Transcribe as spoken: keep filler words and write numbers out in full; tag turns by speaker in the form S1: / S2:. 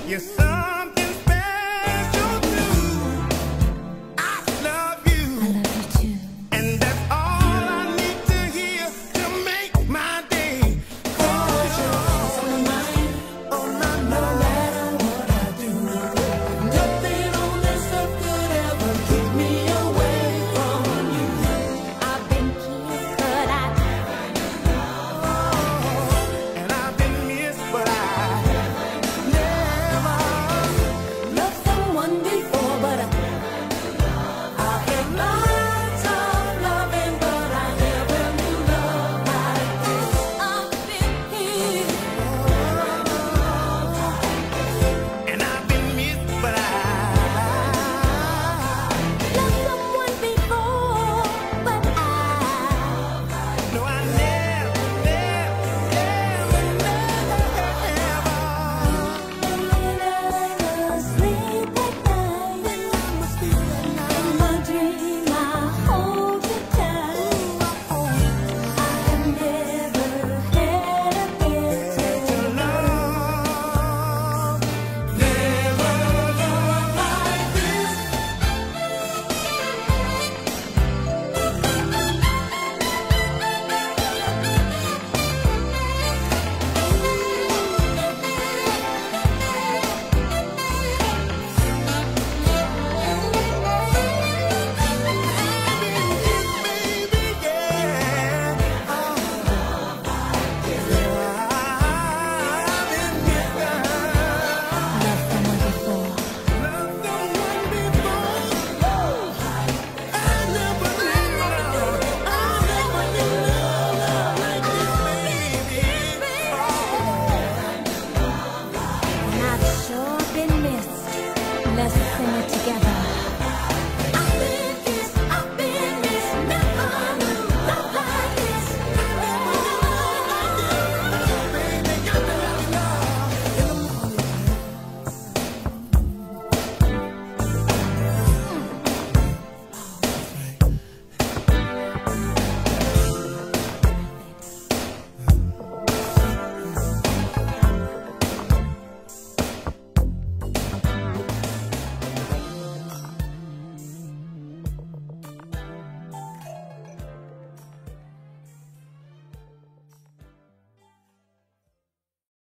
S1: You're something special too. I love you.
S2: I love you too.
S1: And that's all I need to hear to make my day. Cause you're on my mind, on my mind. No matter what I do, nothing on this earth could ever keep me away from you.
S2: I've been kissed, but I
S1: And I've been missed, but I never
S2: loved someone before, but I
S1: I've had lots of loving, but I never knew love like this.
S2: I've been here.
S1: And I've been missed, but I
S2: Loved someone before, but I
S1: no, I never, never, never, never.
S2: when I sleep at night, in my dream I hold you tight. I have never had a better
S1: Love, never love like this. Baby, yeah. I've been missed.
S2: Loved someone before.
S1: Love someone before. I never knew love. I never knew love like this, baby.
S2: And I've sure been missed. Let's sing it together.